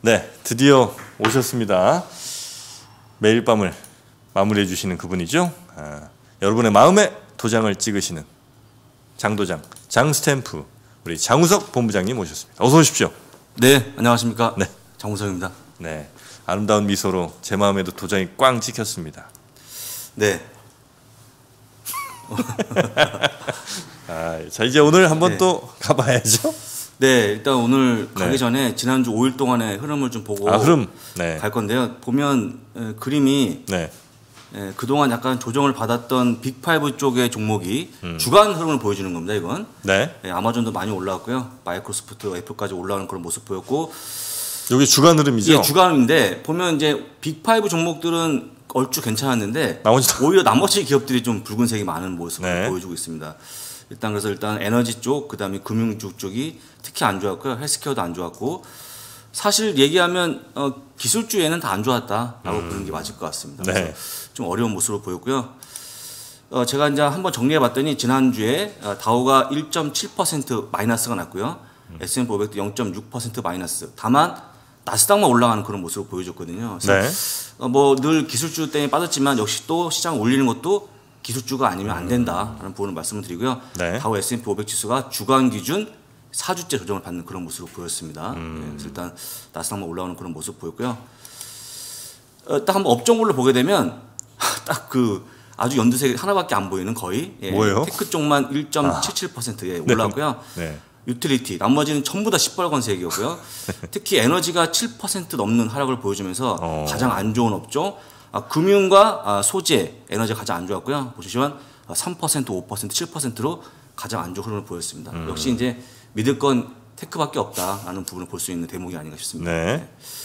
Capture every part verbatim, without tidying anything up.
네, 드디어 오셨습니다. 매일 밤을 마무리해 주시는 그분이죠. 아, 여러분의 마음에 도장을 찍으시는 장도장, 장스탬프 우리 장우석 본부장님 오셨습니다. 어서 오십시오. 네, 안녕하십니까. 네, 장우석입니다. 네, 아름다운 미소로 제 마음에도 도장이 꽝 찍혔습니다. 네. 아, 자 이제 오늘 한번 네. 또 가봐야죠. 네, 일단 오늘 네. 가기 전에 지난주 오 일 동안의 흐름을 좀 보고 아, 흐름. 네. 갈 건데요. 보면 에, 그림이 네. 에, 그동안 약간 조정을 받았던 빅파이브 쪽의 종목이 음. 주간 흐름을 보여주는 겁니다. 이건. 네. 네, 아마존도 많이 올라왔고요. 마이크로소프트, 애플까지 올라오는 그런 모습 보였고. 여기 주간 흐름이죠? 예, 주간인데 보면 이제 빅파이브 종목들은 얼추 괜찮았는데 나머지 다... 오히려 나머지 기업들이 좀 붉은색이 많은 모습을 네. 보여주고 있습니다. 일단 그래서 일단 에너지 쪽, 그다음에 금융주 쪽이 특히 안 좋았고요. 헬스케어도 안 좋았고 사실 얘기하면 어, 기술주에는 다 안 좋았다라고 음. 보는 게 맞을 것 같습니다. 그래서 네. 좀 어려운 모습으로 보였고요. 어, 제가 이제 한번 정리해봤더니 지난주에 어, 다우가 일 점 칠 퍼센트 마이너스가 났고요. 음. 에스 앤 피 오백도 영 점 육 퍼센트 마이너스. 다만 나스닥만 올라가는 그런 모습을 보여줬거든요. 그래서 네. 어, 뭐 늘 기술주 때문에 빠졌지만 역시 또 시장 올리는 것도 기술주가 아니면 안 된다라는 부분을 말씀을 드리고요. 네. 다우 에스 앤 피 오백 지수가 주간 기준 사 주째 조정을 받는 그런 모습을 보였습니다. 음. 네, 그래서 일단 나스닥만 올라오는 그런 모습 보였고요. 어, 딱 한번 업종별로 보게 되면 딱 그 아주 연두색 하나밖에 안 보이는 거의 예, 뭐예요? 테크 쪽만 일 점 칠칠 퍼센트에 네. 올라왔고요. 네. 유틸리티 나머지는 전부 다 시뻘건색이었고요. 특히 에너지가 칠 퍼센트 넘는 하락을 보여주면서 어. 가장 안 좋은 업종. 아, 금융과 아, 소재, 에너지가 가장 안 좋았고요. 보시면 삼 퍼센트, 오 퍼센트, 칠 퍼센트로 가장 안 좋은 흐름을 보였습니다. 음. 역시 이제 믿을 건 테크밖에 없다라는 부분을 볼 수 있는 대목이 아닌가 싶습니다. 네.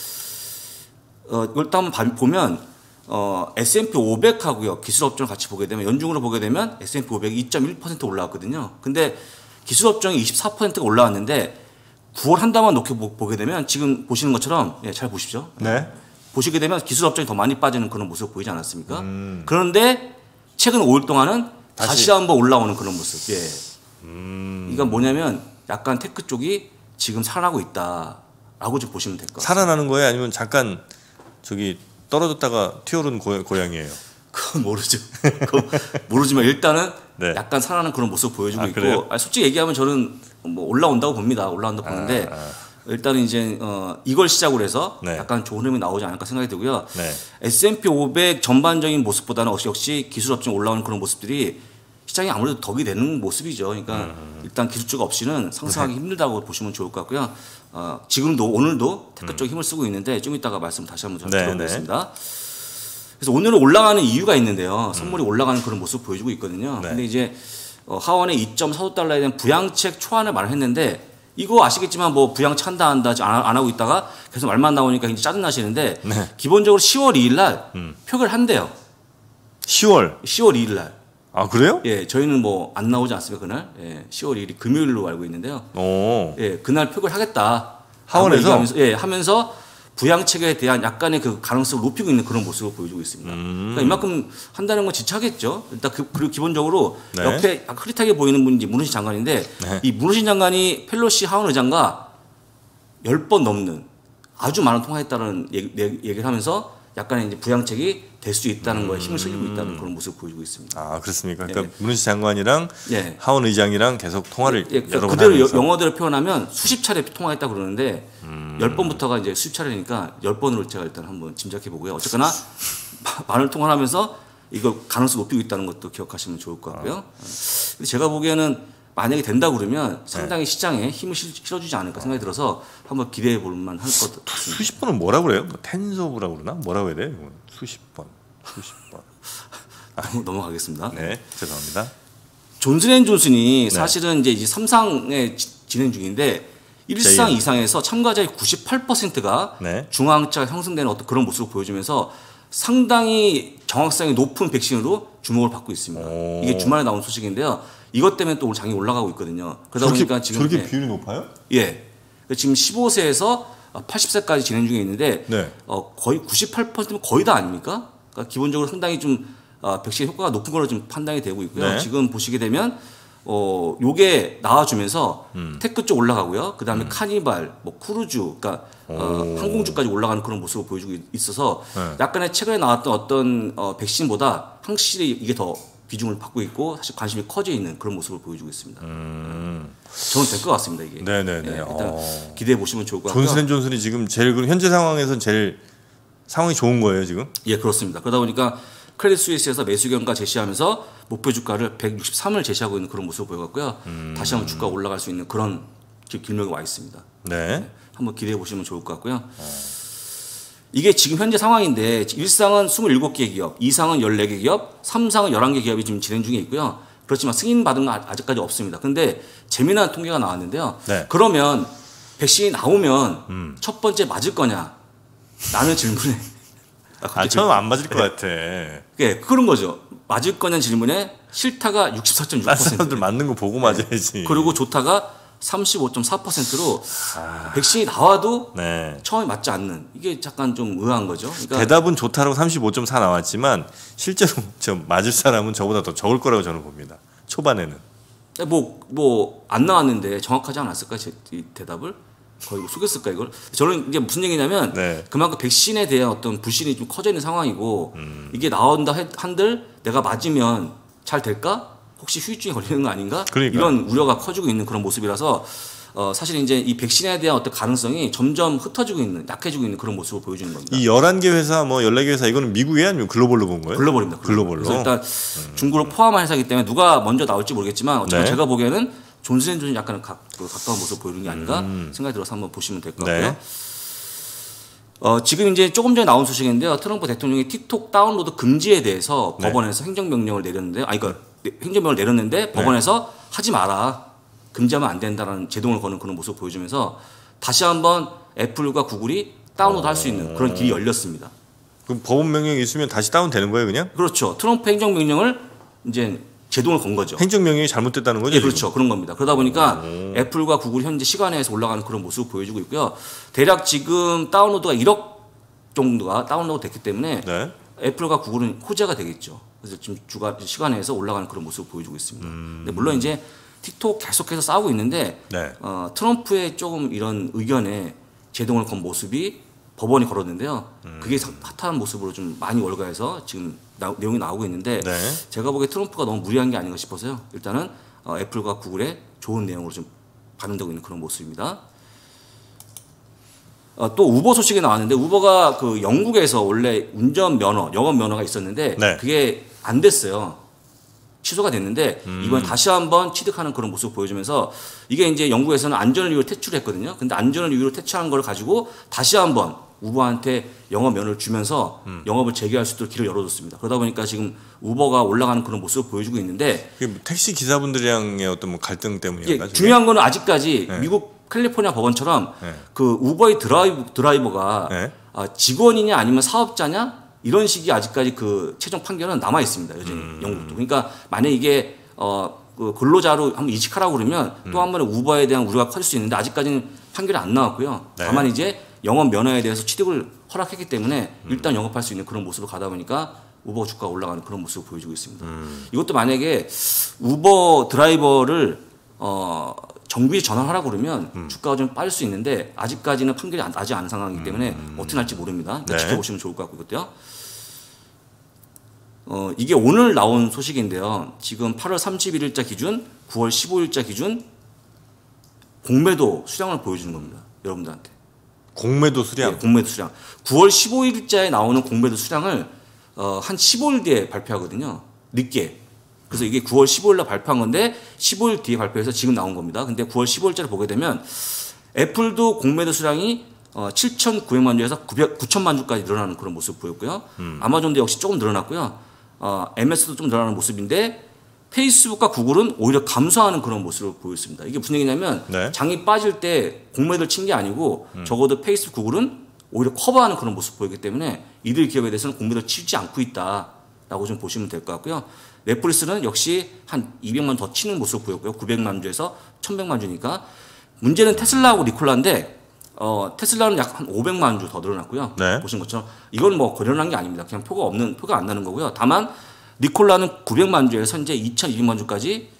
어, 이걸 또 한번 보면 어, 에스 앤 피 오백하고요. 기술업종을 같이 보게 되면 연중으로 보게 되면 에스 앤 피 오백이 이 점 일 퍼센트 올라왔거든요. 근데 기술업종이 이십사 퍼센트가 올라왔는데 구월 한 달만 놓고 보게 되면 지금 보시는 것처럼 예, 잘 보십시오. 네. 보시게 되면 기술업종이 더 많이 빠지는 그런 모습 보이지 않았습니까? 음. 그런데 최근 오 일 동안은 다시, 다시 한번 올라오는 그런 모습. 예. 음. 이건 뭐냐면 약간 테크 쪽이 지금 살아나고 있다라고 좀 보시면 될 것 같아요. 살아나는 거예요? 아니면 잠깐 저기 떨어졌다가 튀어오른 고양이에요? 그건 모르죠. 그건 모르지만 일단은 네. 약간 살아나는 그런 모습 보여주고 아, 있고 아니, 솔직히 얘기하면 저는 뭐 올라온다고 봅니다. 올라온다고 보는데 아, 아. 일단은 이제 어, 이걸 시작으로 해서 네. 약간 좋은 흐름이 나오지 않을까 생각이 들고요. 네. 에스 앤 피 오백 전반적인 모습보다는 역시, 역시 기술업종 올라오는 그런 모습들이 시장이 아무래도 덕이 되는 모습이죠. 그러니까 음. 일단 기술주가 없이는 상승하기 네. 힘들다고 보시면 좋을 것 같고요. 어, 지금도 오늘도 테크 쪽 힘을 쓰고 있는데 좀 이따가 말씀 다시 한번 네, 드려보겠습니다. 네. 그래서 오늘은 올라가는 이유가 있는데요. 선물이 음. 올라가는 그런 모습 보여주고 있거든요. 네. 근데 이제 어, 하원의 이 점 사오 달러에 대한 부양책 초안을 말했는데 이거 아시겠지만 뭐 부양책 한다 한다 안, 안 하고 있다가 계속 말만 나오니까 이제 짜증나시는데 네. 기본적으로 시월 이일 날 음. 표결 한대요. 시월? 시월 이일 날. 아 그래요? 예, 저희는 뭐 안 나오지 않습니까 그날? 예, 시월 이일이 금요일로 알고 있는데요. 오. 예, 그날 표결하겠다. 하원에서? 하면서, 예, 하면서 부양책에 대한 약간의 그 가능성을 높이고 있는 그런 모습을 보여주고 있습니다. 음. 그러니까 이만큼 한다는 건 지차겠죠. 일단 그, 그리고 기본적으로 네. 옆에 흐릿하게 보이는 분이 문호신 장관인데 네. 이 문호신 장관이 펠로시 하원 의장과 열 번 넘는 아주 많은 통화했다는 얘기, 얘기를 하면서 약간의 이제 부양책이 될 수 있다는 음. 거에 힘을 실리고 있다는 그런 모습을 보여주고 있습니다. 아 그렇습니까? 그러니까 예. 문호신 장관이랑 예. 하원 의장이랑 계속 통화를 예, 여러 번 그대로 하면서. 영어대로 표현하면 수십 차례 통화했다 그러는데 음. 열 번부터가 이제 수십 차례니까 열 번으로 제가 일단 한번 짐작해 보고요. 어쨌거나 많은 통화를 하면서 이거 가능성 높이고 있다는 것도 기억하시면 좋을 것 같고요. 아. 근데 제가 보기에는 만약에 된다 그러면 상당히 네. 시장에 힘을 실어주지 않을까 생각이 들어서 한번 기대해 볼 만할 것 같습니다. 수십 번은 뭐라 그래요? 뭐 텐서브라고 그러나? 뭐라고 해야 돼요? 수십 번, 수십 번. 아, 넘어가겠습니다. 네, 죄송합니다. 존슨앤존슨이 네. 사실은 이제, 이제 삼 상에 진행 중인데 일 상 이상에서 참가자의 구십팔 퍼센트가 네. 중화항체가 형성되는 어떤 그런 모습을 보여주면서 상당히 정확성이 높은 백신으로 주목을 받고 있습니다. 오. 이게 주말에 나온 소식인데요. 이것 때문에 또 오늘 장이 올라가고 있거든요. 그러다 저렇게, 보니까 지금 저렇게 네. 비율이 높아요? 예, 지금 십오 세에서 팔십 세까지 진행 중에 있는데 네. 어, 거의 구십팔 퍼센트면 거의 다 아닙니까? 그러니까 기본적으로 상당히 좀 어, 백신 효과가 높은 걸로 좀 판단이 되고 있고요. 네. 지금 보시게 되면 어 요게 나와주면서 음. 테크 쪽 올라가고요. 그 다음에 음. 카니발, 뭐 크루즈, 그러니까 어, 항공주까지 올라가는 그런 모습을 보여주고 있어서 네. 약간의 최근에 나왔던 어떤 어, 백신보다 확실히 이게 더 비중을 받고 있고 사실 관심이 커져 있는 그런 모습을 보여주고 있습니다. 음. 저는 될 것 같습니다 이게. 네네네. 네, 일단 어. 기대해 보시면 좋을 것 같고요. 존슨앤존슨이 지금 제일 그럼 현재 상황에서는 제일 상황이 좋은 거예요 지금? 예 그렇습니다. 그러다 보니까 크레딧 스위스에서 매수 경과 제시하면서 목표 주가를 백육십삼을 제시하고 있는 그런 모습을 보여갖고요. 음. 다시 한번 주가 올라갈 수 있는 그런 길목에 와 있습니다. 네. 네. 한번 기대해 보시면 좋을 것 같고요. 어. 이게 지금 현재 상황인데 일 상은 이십칠 개 기업, 이 상은 열네 개 기업, 삼 상은 열한 개 기업이 지금 진행 중에 있고요. 그렇지만 승인 받은 건 아직까지 없습니다. 근데 재미난 통계가 나왔는데요. 네. 그러면 백신이 나오면 음. 첫 번째 맞을 거냐? 라는 질문에 아, 아 처음 안 맞을 것 네. 같아. 네, 그런 거죠. 맞을 거냐는 질문에 싫다가 육십사 점 육 퍼센트. 사람들 맞는 거 보고 맞아야지. 네. 그리고 좋다가 삼십오 점 사 퍼센트로 아... 백신이 나와도 네. 처음에 맞지 않는 이게 약간 좀 의아한 거죠. 그러니까 대답은 좋다라고 삼십오 점 사 나왔지만 실제로 저 맞을 사람은 저보다 더 적을 거라고 저는 봅니다. 초반에는. 뭐 뭐 안 나왔는데 정확하지 않았을까 제, 이 대답을 거의 속였을까 이걸. 저는 이게 무슨 얘기냐면 네. 그만큼 백신에 대한 어떤 불신이 좀 커져 있는 상황이고 음. 이게 나온다 한들 내가 맞으면 잘 될까? 혹시 후유증이 걸리는 거 아닌가? 그러니까요. 이런 우려가 커지고 있는 그런 모습이라서 어, 사실 이제 이 백신에 대한 어떤 가능성이 점점 흩어지고 있는, 약해지고 있는 그런 모습을 보여주는 겁니다. 이 열한 개 회사, 뭐 열네 개 회사 이거는 미국이에요, 아니면 글로벌로 본 거예요? 글로벌입니다. 글로벌로. 그래서 일단 음. 중국을 포함한 회사이기 때문에 누가 먼저 나올지 모르겠지만 어쨌든 네. 제가 보기에는 존슨앤존슨 약간 가, 그 가까운 모습을 보이는 게 아닌가 음. 생각이 들어서 한번 보시면 될 것 같고요. 네. 어, 지금 이제 조금 전에 나온 소식인데요. 트럼프 대통령이 틱톡 다운로드 금지에 대해서 네. 법원에서 행정명령을 내렸는데, 아니, 그러니까 행정명령을 내렸는데 법원에서 네. 하지 마라. 금지하면 안 된다라는 제동을 거는 그런 모습을 보여주면서 다시 한번 애플과 구글이 다운로드 할 수 있는 그런 길이 열렸습니다. 그럼 법원 명령이 있으면 다시 다운되는 거예요, 그냥? 그렇죠. 트럼프 행정명령을 이제 제동을 건 거죠. 행정명령이 잘못됐다는 거죠? 네, 그렇죠. 지금? 그런 겁니다. 그러다 보니까 오. 애플과 구글이 현재 시간에서 올라가는 그런 모습을 보여주고 있고요. 대략 지금 다운로드가 일억 정도가 다운로드 됐기 때문에 네. 애플과 구글은 호재가 되겠죠. 그래서 지금 주가 시간에서 올라가는 그런 모습을 보여주고 있습니다. 음. 근데 물론 이제 틱톡 계속해서 싸우고 있는데 네. 어, 트럼프의 조금 이런 의견에 제동을 건 모습이 법원이 걸었는데요. 음. 그게 핫한 모습으로 좀 많이 월가해서 지금 나, 내용이 나오고 있는데 네. 제가 보기에 트럼프가 너무 무리한 게 아닌가 싶어서요. 일단은 어, 애플과 구글의 좋은 내용으로 좀 반응되고 있는 그런 모습입니다. 어, 또 우버 소식이 나왔는데 우버가 그 영국에서 원래 운전 면허, 영업 면허가 있었는데 네. 그게 안 됐어요. 취소가 됐는데 음. 이번에 다시 한번 취득하는 그런 모습을 보여주면서 이게 이제 영국에서는 안전을 이유로 퇴출을 했거든요. 근데 안전을 이유로 퇴출한 걸 가지고 다시 한번 우버한테 영업 면허를 주면서 음. 영업을 재개할 수 있도록 길을 열어줬습니다. 그러다 보니까 지금 우버가 올라가는 그런 모습을 보여주고 있는데 택시 기사분들이랑의 어떤 뭐 갈등 때문인가? 예, 중요한 거는 아직까지 네. 미국 캘리포니아 법원처럼 네. 그 우버의 드라이브, 드라이버가 네. 아, 직원이냐 아니면 사업자냐 이런 식이 아직까지 그 최종 판결은 남아 있습니다. 여전히 음. 영국도. 그러니까 만약 이게 어, 그 근로자로 한번 이직하라고 그러면 음. 또 한 번에 우버에 대한 우려가 커질 수 있는데 아직까지는 판결이 안 나왔고요. 네. 다만 이제 영업 면허에 대해서 취득을 허락했기 때문에 음. 일단 영업할 수 있는 그런 모습을 가다 보니까 우버 주가가 올라가는 그런 모습을 보여주고 있습니다. 음. 이것도 만약에 우버 드라이버를 어, 정부에 전환하라고 그러면 음. 주가가 좀 빠질 수 있는데 아직까지는 판결이 나지 않은 상황이기 때문에 음. 어떻게 날지 모릅니다. 그러니까 네. 지켜보시면 좋을 것 같고 이것도요. 어, 이게 오늘 나온 소식인데요. 지금 팔월 삼십일일자 기준, 구월 십오일자 기준 공매도 수량을 보여주는 겁니다. 여러분들한테. 공매도 수량? 네, 공매도 수량. 구월 십오일자에 나오는 공매도 수량을 어, 한 십오일 뒤에 발표하거든요. 늦게. 그래서 이게 구월 십오일날 발표한 건데 십오일 뒤에 발표해서 지금 나온 겁니다. 근데 구월 십오일자를 보게 되면 애플도 공매도 수량이 어, 칠천구백만 주에서 구천만 주까지 늘어나는 그런 모습을 보였고요. 음. 아마존도 역시 조금 늘어났고요. 어, 엠에스도 좀 늘어나는 모습인데 페이스북과 구글은 오히려 감소하는 그런 모습을 보였습니다. 이게 무슨 얘기냐면 네. 장이 빠질 때 공매도를 친 게 아니고 음. 적어도 페이스북, 구글은 오히려 커버하는 그런 모습을 보이기 때문에 이들 기업에 대해서는 공매도를 치지 않고 있다라고 좀 보시면 될 것 같고요. 넷플릭스는 역시 한 이백만 더 치는 모습을 보였고요. 구백만 주에서 천백만 주니까 문제는 테슬라하고 니콜라인데 어, 테슬라는 약 한 오백만 주 더 늘어났고요. 네. 보신 것처럼 이건 뭐 거련한 게 아닙니다. 그냥 표가 없는 표가 안 나는 거고요. 다만 니콜라는 구백만 주에서 현재 이천이백만 주까지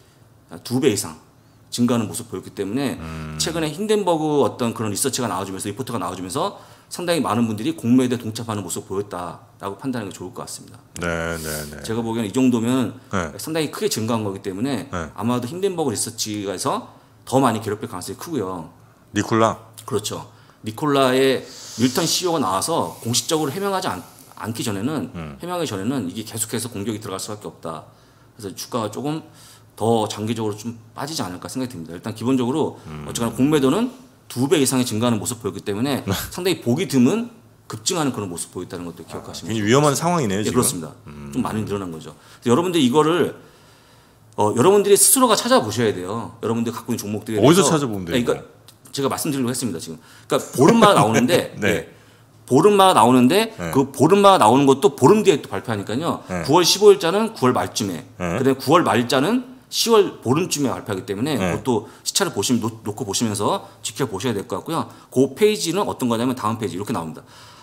두 배 이상 증가하는 모습 보였기 때문에 음. 최근에 힌덴버그 어떤 그런 리서치가 나와주면서 리포트가 나와주면서 상당히 많은 분들이 공매도에 동참하는 모습 보였다라고 판단하는 게 좋을 것 같습니다. 네, 네, 네. 제가 보기에는 이 정도면 네. 상당히 크게 증가한 거기 때문에 네. 아마도 힌덴버그 리서치에서 더 많이 괴롭힐 가능성이 크고요. 니콜라. 그렇죠. 니콜라의 밀턴 씨이오가 나와서 공식적으로 해명하지 않, 않기 전에는 음. 해명하기 전에는 이게 계속해서 공격이 들어갈 수밖에 없다. 그래서 주가가 조금 더 장기적으로 좀 빠지지 않을까 생각이 듭니다. 일단 기본적으로 음. 어쨌거나 공매도는 두 배 이상의 증가하는 모습 보였기 때문에 상당히 보기 드문 급증하는 그런 모습 보였다는 것도 기억하시면 굉장히 위험한 상황이네요. 예, 지금. 그렇습니다. 음. 좀 많이 늘어난 거죠. 그래서 여러분들이 이거를 어, 여러분들이 스스로가 찾아보셔야 돼요. 여러분들이 갖고 있는 종목들에 어디서 대해서. 찾아보면 돼요? 네, 그러니까 제가 말씀드리려고 했습니다. 지금. 그러니까 보름마다 나오는데 네. 네. 보름마다 나오는데 네. 그 보름마다 나오는 것도 보름 뒤에 또 발표하니까요. 네. 구월 십오일자는 구월 말쯤에, 네. 그다음에 구월 말자는 시월 보름쯤에 발표하기 때문에 네. 그것도 시차를 보시면 놓, 놓고 보시면서 지켜보셔야 될 것 같고요. 그 페이지는 어떤 거냐면 다음 페이지 이렇게 나옵니다.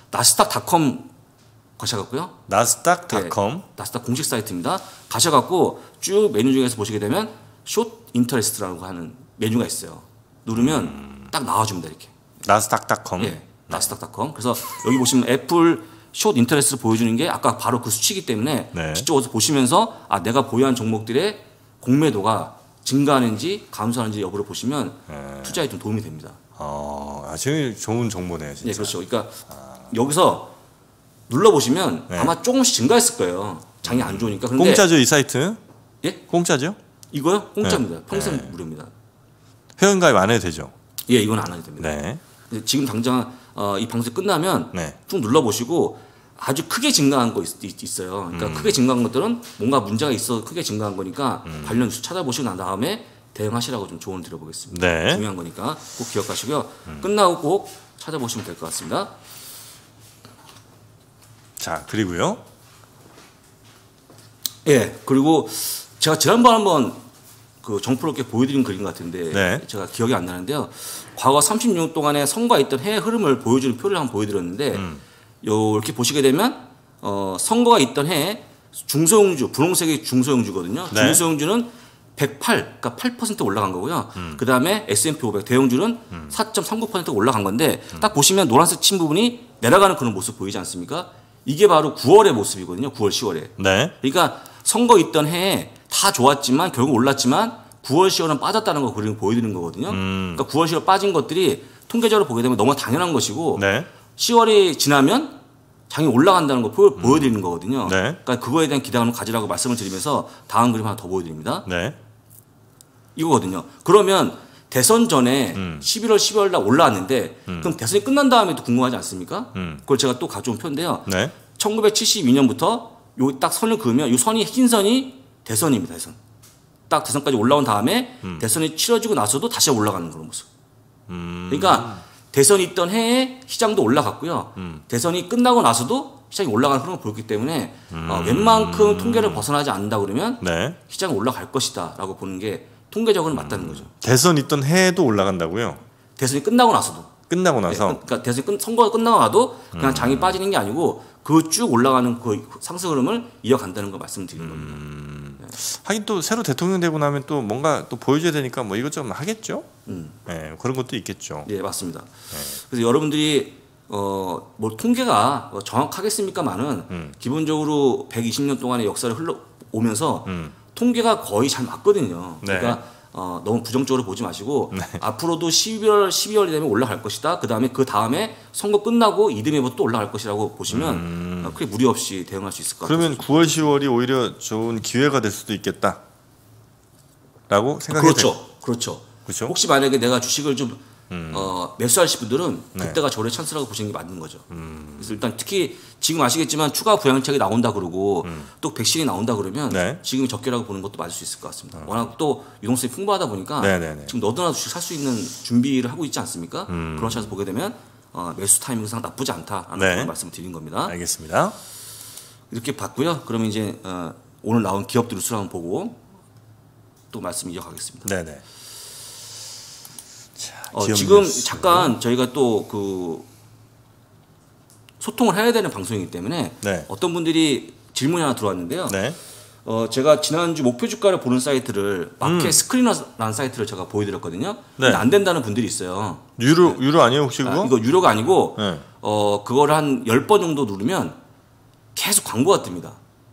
나스닥닷컴 가셔갖고요. 나스닥닷컴. 네, 나스닥 공식 사이트입니다. 가셔갖고 쭉 메뉴 중에서 보시게 되면 숏 인터레스트라고 하는 메뉴가 있어요. 누르면 음. 딱 나와줍니다 이렇게. 나스닥닷컴. 예, 나스닥닷컴. 그래서 여기 보시면 애플 숏 인터레스트를 보여주는 게 아까 바로 그 수치이기 때문에 네. 직접 와서 보시면서 아 내가 보유한 종목들의 공매도가 증가하는지 감소하는지 여부를 보시면 네. 투자에 좀 도움이 됩니다. 어, 아주 좋은 정보네요, 진짜. 예, 그렇죠. 그러니까 여기서 눌러보시면 네. 아마 조금씩 증가했을 거예요. 장이 안 좋으니까. 근데 공짜죠, 이 사이트? 예? 공짜죠? 이거요? 공짜입니다. 네. 평생 네. 무료입니다. 회원가입 안 해도 되죠? 예, 이건 안 해도 됩니다. 네. 지금 당장 어, 이 방송이 끝나면 네. 쭉 눌러보시고 아주 크게 증가한 거 있, 있어요. 그러니까 음. 크게 증가한 것들은 뭔가 문제가 있어 크게 증가한 거니까 음. 관련 뉴스 찾아보시고 난 다음에 대응하시라고 좀 조언을 드려보겠습니다. 네. 중요한 거니까 꼭 기억하시고요. 끝나고 꼭 찾아보시면 될 것 같습니다. 자, 그리고요. 예, 그리고 제가 지난번 한번 그 정프로께 보여드린 그림 같은데 네. 제가 기억이 안 나는데요. 과거 삼십 년 동안의 선거가 있던 해의 흐름을 보여주는 표를 한번 보여드렸는데 음. 요 이렇게 보시게 되면 어, 선거가 있던 해에 중소형주, 분홍색이 중소형주거든요. 네. 중소형주는 백팔, 그러니까 팔 퍼센트 올라간 거고요. 음. 그 다음에 에스 앤 피 오백 대형주는 음. 사 점 삼구 퍼센트가 올라간 건데 딱 보시면 노란색 친 부분이 내려가는 그런 모습 보이지 않습니까? 이게 바로 구월의 모습이거든요. 구월, 시월에. 네. 그러니까 선거 있던 해에 다 좋았지만 결국 올랐지만 구월, 시월은 빠졌다는 거 그림 보여드리는 거거든요. 음. 그러니까 구월, 시월 빠진 것들이 통계적으로 보게 되면 너무 당연한 것이고 네. 시월이 지나면 장이 올라간다는 거 보, 보여드리는 거거든요. 네. 그러니까 그거에 대한 기대감을 가지라고 말씀을 드리면서 다음 그림 하나 더 보여드립니다. 네. 이거거든요. 그러면 대선 전에 음. 십일월, 십이월 날 올라왔는데 음. 그럼 대선이 끝난 다음에도 궁금하지 않습니까? 음. 그걸 제가 또 가져온 표인데요. 네. 천구백칠십이 년부터 요 딱 선을 그으면 요 선이 흰 선이 대선입니다. 대선. 딱 대선까지 올라온 다음에 음. 대선이 치러지고 나서도 다시 올라가는 그런 모습. 음. 그러니까 대선이 있던 해에 시장도 올라갔고요. 음. 대선이 끝나고 나서도 시장이 올라가는 흐름을 보였기 때문에 음. 어, 웬만큼 통계를 벗어나지 않는다 그러면 네. 시장이 올라갈 것이다라고 보는 게 통계적으로 맞다는 거죠. 대선 있던 해에도 올라간다고요? 대선이 끝나고 나서도. 끝나고 네, 나서. 그러니까 대선 끝, 선거가 끝나고 나도 그냥 음. 장이 빠지는 게 아니고 그 쭉 올라가는 그 상승 흐름을 이어간다는 걸 말씀드리는 겁니다. 음. 하긴 또 새로 대통령 되고 나면 또 뭔가 또 보여줘야 되니까 뭐 이것저것 하겠죠. 음. 네, 그런 것도 있겠죠. 네, 맞습니다. 그래서 여러분들이 어, 뭐 통계가 뭐 정확하겠습니까만은 음. 기본적으로 백이십 년 동안의 역사를 흘러오면서 음. 통계가 거의 잘 맞거든요. 네. 그러니까 어, 너무 부정적으로 보지 마시고 네. 앞으로도 십일월, 십이월이 되면 올라갈 것이다. 그 다음에 그 다음에 선거 끝나고 이듬해부터 또 올라갈 것이라고 보시면 음. 어, 크게 무리 없이 대응할 수 있을 것 같아요. 그러면 구월, 시월이 오히려 좋은 기회가 될 수도 있겠다. 라고 생각해요. 그렇죠. 그렇죠. 그렇죠? 혹시 만약에 내가 주식을 좀 음. 어, 매수하실 분들은 네. 그때가 저의 찬스라고 보시는 게 맞는 거죠. 음. 그래서 일단 특히 지금 아시겠지만 추가 부양책이 나온다 그러고 음. 또 백신이 나온다 그러면 네. 지금 적게라고 보는 것도 맞을 수 있을 것 같습니다. 워낙 또 유동성이 풍부하다 보니까 네네네. 지금 너도나도 주식 살 수 있는 준비를 하고 있지 않습니까? 음. 그런 차에서 보게 되면 어, 매수 타이밍상 나쁘지 않다라는 네. 그런 말씀을 드린 겁니다. 알겠습니다. 이렇게 봤고요. 그러면 이제 어, 오늘 나온 기업들 뉴스를 한번 보고 또 말씀 이어가겠습니다. 네네. 자, 어, 기업 지금 뉴스. 잠깐 저희가 또 그 소통을 해야 되는 방송이기 때문에 네. 어떤 분들이 질문이 하나 들어왔는데요. 네. 어, 제가 지난주 목표 주가를 보는 사이트를 마켓 음. 스크리너라는 사이트를 제가 보여드렸거든요. 네. 근데 안 된다는 분들이 있어요. 유로 유로 아니에요 혹시 그거? 아, 이거 유로가 아니고 네. 어 그거를 한 열 번 정도 누르면 계속 광고가 뜹니다.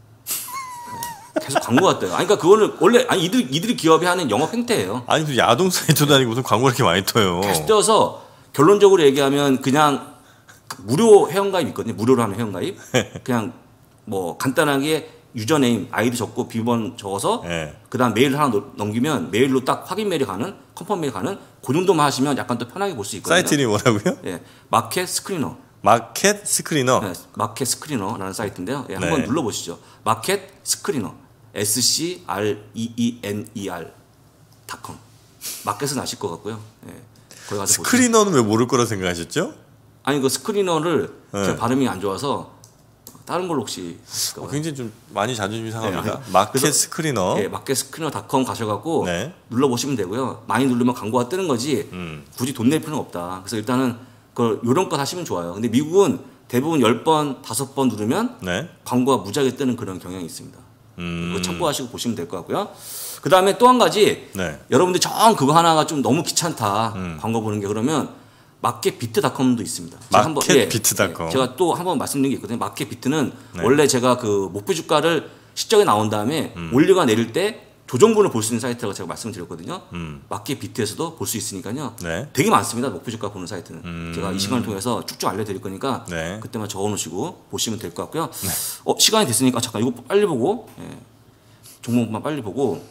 계속 광고가 떠요. 아니, 그러니까 그거는 원래 아니 이들 이들이 기업이 하는 영업 행태예요. 아니 무슨 야동 사이트도 아니고 무슨 광고 이렇게 많이 떠요. 계속 떠서 결론적으로 얘기하면 그냥 무료 회원가입 있거든요. 무료로 하는 회원가입. 그냥 뭐 간단하게 유저네임, 아이디 적고 비번 적어서 네. 그다음 메일 하나 넘기면 메일로 딱 확인 메일이 가는, 컨펌 메일 가는 그 정도만 하시면 약간 또 편하게 볼 수 있거든요. 사이트 이름이 뭐라고요? 예, 마켓 스크리너. 마켓 스크리너. 네, 마켓 스크리너라는 사이트인데요. 예, 네. 한번 눌러보시죠. 마켓 스크리너. S C R E E N E R 닷컴. 마켓은 아실 것 같고요. 예, 거기 가서 스크리너는 보시면. 왜 모를 거라 생각하셨죠? 아니 그 스크리너를 네. 제 발음이 안 좋아서 다른 걸로 혹시 어, 굉장히 좀 많이 자존심이 상합니다. 네, 마켓 스크리너. 예, 마켓 스크리너 닷컴 가셔갖고 네. 눌러보시면 되고요. 많이 누르면 광고가 뜨는 거지 음. 굳이 돈 낼 필요는 없다. 그래서 일단은 그걸 요런 거 하시면 좋아요. 근데 미국은 대부분 열 번, 다섯 번 누르면 네. 광고가 무지하게 뜨는 그런 경향이 있습니다. 음. 그거 참고하시고 보시면 될 것 같고요. 그 다음에 또 한 가지 네. 여러분들 정 그거 하나가 좀 너무 귀찮다. 음. 광고 보는 게 그러면 마켓비트닷컴도 있습니다. 마켓비트닷컴. 예, 제가 또 한번 말씀드린 게 있거든요. 마켓비트는 네. 원래 제가 그 목표 주가를 실적이 나온 다음에 음. 올리거나 내릴 때 조정분을 볼 수 있는 사이트라고 제가 말씀드렸거든요. 음. 마켓비트에서도 볼 수 있으니까요. 네. 되게 많습니다. 목표 주가 보는 사이트는. 음. 제가 이 시간을 통해서 쭉쭉 알려드릴 거니까 네. 그때만 적어놓으시고 보시면 될 것 같고요. 어, 시간이 됐으니까 잠깐 이거 빨리 보고 예, 종목만 빨리 보고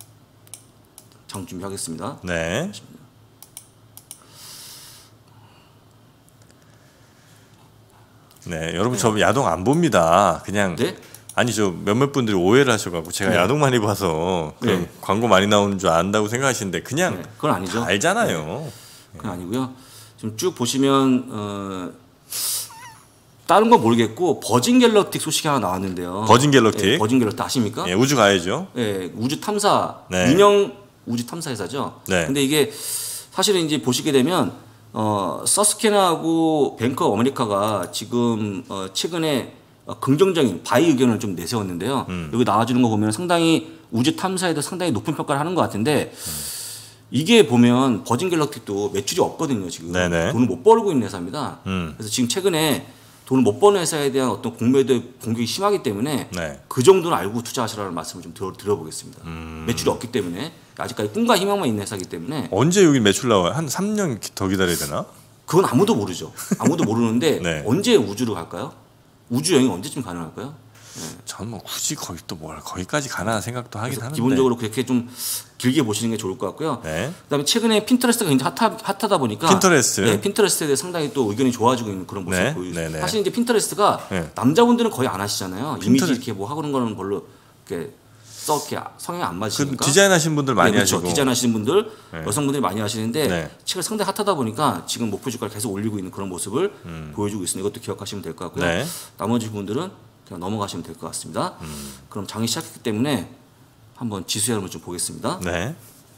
장 준비하겠습니다. 네. 네, 여러분 저 야동 안 봅니다. 그냥 네? 아니 저 몇몇 분들이 오해를 하셔가지고 제가 네. 야동 많이 봐서 그럼 네. 광고 많이 나오는 줄 안다고 생각하시는데 그냥 네, 그건 아니죠. 다 알잖아요. 네. 그건 아니고요. 지금 쭉 보시면 어, 다른 건 모르겠고 버진 갤럭틱 소식이 하나 나왔는데요. 버진 갤럭틱? 예, 버진 갤럭틱 아십니까? 예, 우주 가야죠. 예, 우주 탐사 네. 민영 우주 탐사 회사죠. 네. 근데 이게 사실은 이제 보시게 되면 어, 서스케나하고 뱅크 오브 아메리카가 지금 어, 최근에 어, 긍정적인 바이 의견을 좀 내세웠는데요. 음. 여기 나와주는 거 보면 상당히 우주 탐사에도 상당히 높은 평가를 하는 것 같은데 음. 이게 보면 버진 갤럭틱도 매출이 없거든요. 지금 네네. 돈을 못 벌고 있는 회사입니다. 음. 그래서 지금 최근에 돈을 못 버는 회사에 대한 어떤 공매도 공격이 심하기 때문에 네. 그 정도는 알고 투자하시라는 말씀을 좀 들어, 들어보겠습니다. 음. 매출이 없기 때문에 아직까지 꿈과 희망만 있는 회사이기 때문에 언제 여기 매출 나와요? 한 삼 년 더 기다려야 되나? 그건 아무도 모르죠. 아무도 모르는데 네. 언제 우주로 갈까요? 우주 여행 언제쯤 가능할까요? 저는 뭐 굳이 거기 또 뭘 거기까지 가나 생각도 하긴 하는데. 기본적으로 그렇게 좀 길게 보시는 게 좋을 것 같고요. 네. 그다음에 최근에 핀터레스트가 굉장히 핫하, 핫하다 보니까 핀터레스트. 네, 핀터레스트에 대해 상당히 또 의견이 좋아지고 있는 그런 모습을 네, 보여요. 네, 네. 사실 이제 핀터레스트가 네. 남자분들은 거의 안 하시잖아요. 핀터레- 이미지 이렇게 뭐 하는 거는 별로 이렇게 썩 이렇게 성향이 안 그 맞으시니까. 디자인하신 분들 많이 네, 그렇죠. 하시고. 디자인하시는 분들, 네. 여성분들이 많이 하시는데 네. 최근 상당히 핫하다 보니까 지금 목표 주가를 계속 올리고 있는 그런 모습을 보여주고 있습니다. 이것도 기억하시면 될 것 같고요. 음. 네. 나머지 분들은 그냥 넘어가시면 될 것 같습니다. 음. 그럼 장이 시작했기 때문에 한번 지수 흐름을 좀 보겠습니다. 네.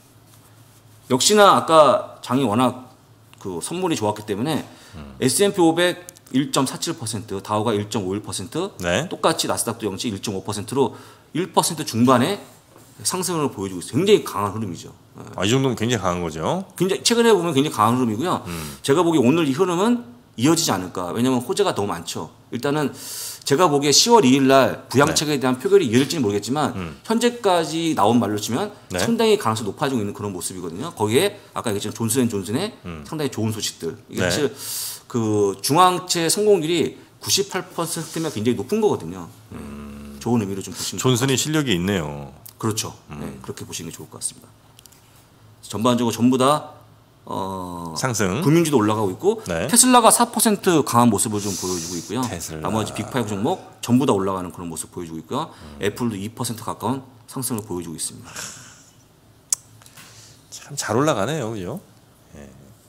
역시나 아까 장이 워낙 그 선물이 좋았기 때문에 음. 에스 앤 피 오백 일 점 사칠 퍼센트, 다우가 일 점 오일 퍼센트, 네. 똑같이 나스닥도 역시 일 점 오 퍼센트로 일 퍼센트 중반의 상승을 보여주고 있어요. 굉장히 강한 흐름이죠. 아, 이 정도면 굉장히 강한 거죠. 굉장히 최근에 보면 굉장히 강한 흐름이고요. 음. 제가 보기에 오늘 이 흐름은 이어지지 않을까. 왜냐하면 호재가 너무 많죠. 일단은 제가 보기에 시월 이일 날 부양책에 대한 표결이 이어질지는 모르겠지만 음. 현재까지 나온 말로 치면 네. 상당히 가능성이 높아지고 있는 그런 모습이거든요. 거기에 아까 얘기했지만 존슨앤존슨의 음. 상당히 좋은 소식들. 이게 네. 사실 그 중앙체 성공률이 구십팔 퍼센트면 굉장히 높은 거거든요. 음. 좋은 의미로 좀 보시면 존슨이 실력이 있네요. 그렇죠. 네, 그렇게 보시는 게 좋을 것 같습니다. 전반적으로 전부 다 어, 상승. 금융주도 올라가고 있고 네. 테슬라가 사 퍼센트 강한 모습을 좀 보여주고 있고요. 테슬라. 나머지 빅파이브 종목 전부 다 올라가는 그런 모습 보여주고 있고요. 음. 애플도 이 퍼센트 가까운 상승을 보여주고 있습니다. 참 잘 올라가네요, 그죠? 예.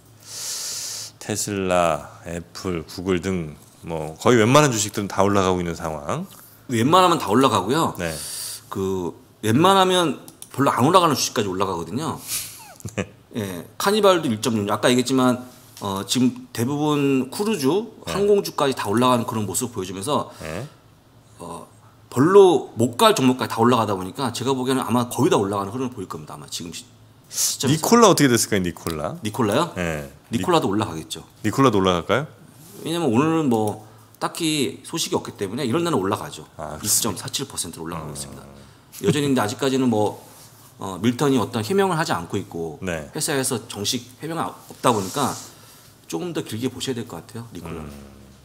테슬라, 애플, 구글 등 뭐 거의 웬만한 주식들은 다 올라가고 있는 상황. 웬만하면 다 올라가고요. 네. 그 웬만하면 별로 안 올라가는 주식까지 올라가거든요. 네. 예, 카니발도 일 점 육. 아까 얘기했지만 어, 지금 대부분 크루즈, 네. 항공주까지 다 올라가는 그런 모습을 보여주면서 네. 어, 별로 못 갈 종목까지 다 올라가다 보니까 제가 보기에는 아마 거의 다 올라가는 흐름을 보일 겁니다. 아마 지금 시- 시점에서. 니콜라 어떻게 됐을까요? 니콜라. 니콜라요? 네. 니콜라도 올라가겠죠. 니콜라도 올라갈까요? 왜냐면 오늘은 뭐 딱히 소식이 없기 때문에 이런 데는 올라가죠. 아, 이 점 사칠 퍼센트로 올라가고 있습니다. 여전히 근데 아직까지는 뭐 어, 밀턴이 어떤 해명을 하지 않고 있고 네. 회사에서 정식 해명이 없다 보니까 조금 더 길게 보셔야 될 것 같아요. 니콜라. 는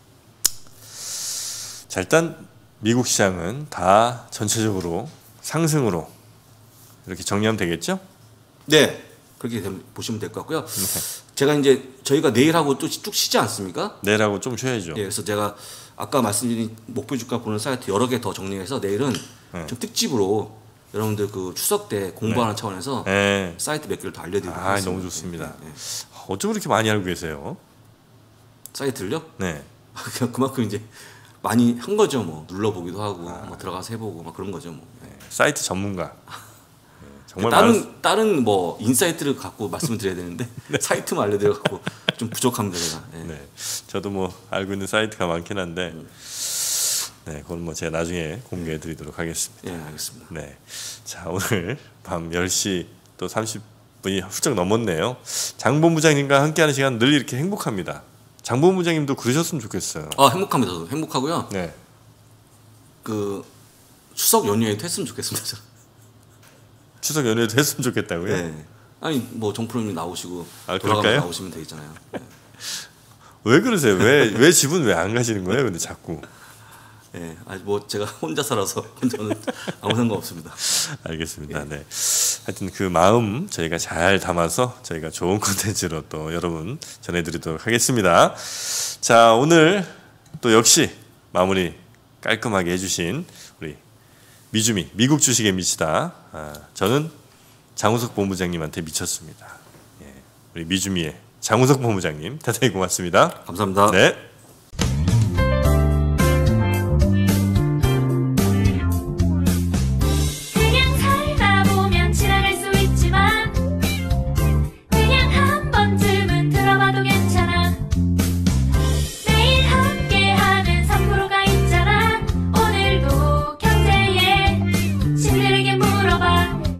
자, 일단 미국 시장은 다 전체적으로 상승으로 이렇게 정리하면 되겠죠? 네. 그렇게 되면 보시면 될 것 같고요. 제가 이제 저희가 내일하고 또 쭉 쉬지 않습니까? 내일하고 좀 쉬어야죠. 예, 그래서 제가 아까 말씀드린 목표 주가 보는 사이트 여러 개 더 정리해서 내일은 네. 좀 특집으로 여러분들 그 추석 때 공부하는 차원에서 네. 사이트 몇 개를 더 알려드리도록 아, 하겠습니다. 너무 좋습니다. 예, 예. 어쩜 그렇게 많이 알고 계세요? 사이트를요? 네. 그냥 그만큼 이제 많이 한 거죠. 뭐 눌러보기도 하고 뭐 들어가서 해보고 막 그런 거죠. 뭐. 예. 사이트 전문가. 네, 정말 다른 많은- 다른 뭐 인사이트를 갖고 말씀을 드려야 되는데 사이트만 알려드려 갖고 좀 부족합니다 제가. 예. 네. 저도 뭐 알고 있는 사이트가 많긴 한데, 네, 그건 뭐 제가 나중에 공개해 드리도록 하겠습니다. 예, 알겠습니다. 네. 자, 오늘 밤 열 시 또 삼십 분이 훌쩍 넘었네요. 장본부장님과 함께하는 시간 늘 이렇게 행복합니다. 장본부장님도 그러셨으면 좋겠어요. 아 행복합니다. 저도 행복하고요. 네. 그 추석 연휴에도 했으면 좋겠습니다. 저. 추석 연휴에도 했으면 좋겠다고요? 네. 아니 뭐 정프로님 나오시고 아, 돌아가서 그럴까요? 나오시면 되겠잖아요. 네. 왜 그러세요? 왜, 왜 집은 왜 안 가시는 거예요? 근데 자꾸. 예, 아니 뭐 제가 혼자 살아서 저는 아무 상관 없습니다. 알겠습니다. 네. 하여튼 그 마음 저희가 잘 담아서 저희가 좋은 콘텐츠로 또 여러분 전해드리도록 하겠습니다. 자, 오늘 또 역시 마무리 깔끔하게 해주신 우리 미주미, 미국 주식에 미치다. 아, 저는 장우석 본부장님한테 미쳤습니다. 예, 우리 미주미의 장우석 본부장님 대단히 고맙습니다. 감사합니다. 네.